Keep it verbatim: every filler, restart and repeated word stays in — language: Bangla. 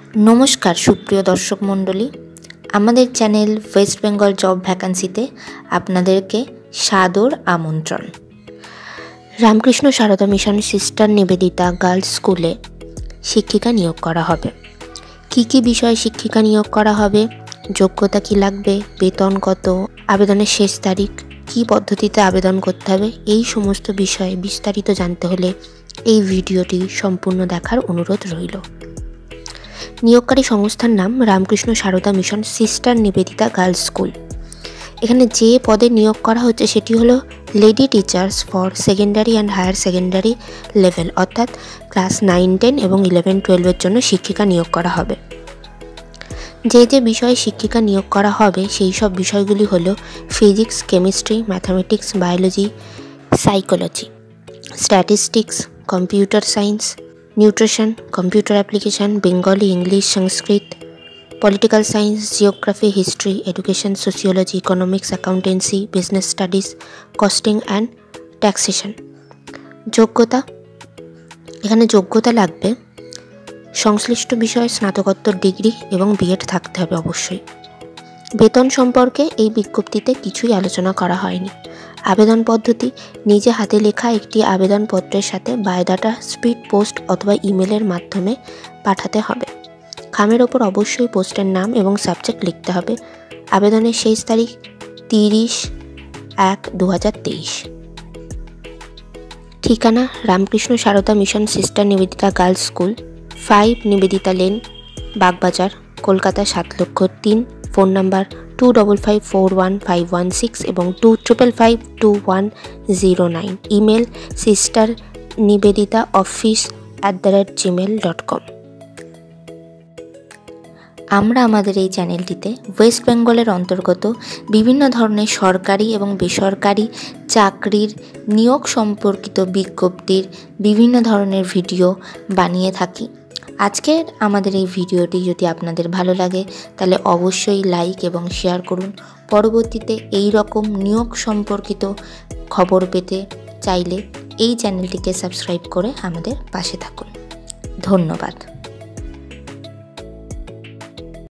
नमस्कार सुप्रिय दर्शक मंडली आमादेर चैनल वेस्ट बेंगल जब भैकेंसीते आपनादेरके सादर आमंत्रण। Ramakrishna Sarada mission sister Nivedita girls स्कूले शिक्षिका नियोग करा हबे। कि कि विषय शिक्षिका नियोग करा हबे, योग्यता कि लागबे, वेतन कत, आवेदनेर शेष तारीख, कि पद्धतिते आवेदन करते हबे, एई समस्त विषय विस्तारित जानते हले एई भिडियोटी सम्पूर्ण देखार अनुरोध रइल। नियोगकारी संस्थार नाम Ramakrishna Sarada mission sister Nivedita girls school. एखाने जे पदे नियोग करा होच्छे सेटी हलो lady teachers for secondary and higher secondary level अर्थात क्लास नाइन टेन और इलेवन टुएल्वर जोन्नो शिक्षिका नियोग करा हबे। जे जे विषय शिक्षिका नियोग करा हबे सेई सब विषयगुली हलो physics, chemistry, mathematics, biology, psychology, statistics, computer science, nutrition, computer application, Bengali, English, Sanskrit, political science, geography, history, education, sociology, economics, accountancy, business studies, costing and taxation. योग्यता एखाने योग्यता लागबे संश्लिष्ट विषय स्नातकोत्तर डिग्री एवं बीएड थाकते हबे अवश्यई। वेतन सम्पर्के एई विज्ञप्तिते किछुई आलोचना करा हयनि। आवेदन पद्धति निजे हाथे लेखा एकटी आवेदन पत्रेर साथे बायोडाटा स्पीड पोस्ट अथवा इमेलेर माध्यमे पाठाते हबे। खामेर ओपर अवश्यई पोस्टेर नाम एवं साबजेक्ट लिखते हबे। आवेदनेर शेष तारीख त्रिश एक दो हज़ार तेईश। ठिकाना Ramakrishna Sarada mission sister Nivedita girls school, five Nivedita lane, Bagbazar, Kolkata सात लक्ष तीन। Phone number two double five four one five one six एवं two triple five two one zero nine. Email sister Nivedita office at the rate gmail dot com. আমরা আমাদের এই চ্যানেলটিতে ওয়েস্ট বেঙ্গলের অন্তর্গত বিভিন্ন ধরনের সরকারি এবং বেসরকারি চাকরির নিয়োগ সম্পর্কিত বিজ্ঞপ্তির বিভিন্ন ধরনের ভিডিও বানিয়ে থাকি। আজকের আমাদের এই ভিডিওটি যদি আপনাদের ভালো লাগে তাহলে অবশ্যই লাইক এবং শেয়ার করুন। পরবর্তীতে এই রকম নিয়োগ সম্পর্কিত খবর পেতে চাইলে এই চ্যানেলটিকে সাবস্ক্রাইব করে আমাদের পাশে থাকুন। ধন্যবাদ।